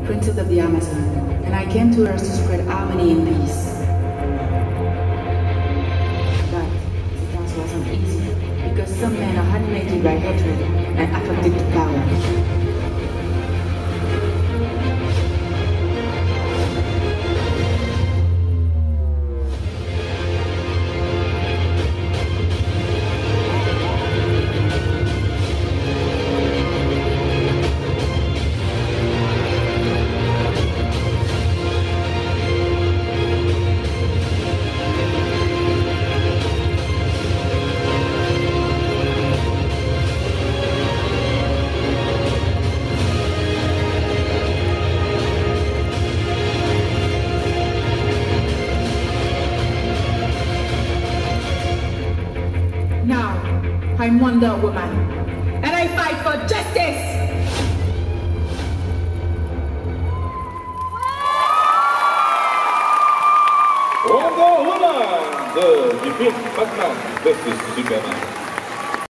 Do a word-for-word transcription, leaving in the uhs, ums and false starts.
princess of the Amazon, and I came to Earth to spread harmony and peace. But the task wasn't easy, because some men are animated by hatred and attracted to power. Now, I'm Wonder Woman, and I fight for justice! Wonder Woman, the defeat Batman versus Superman.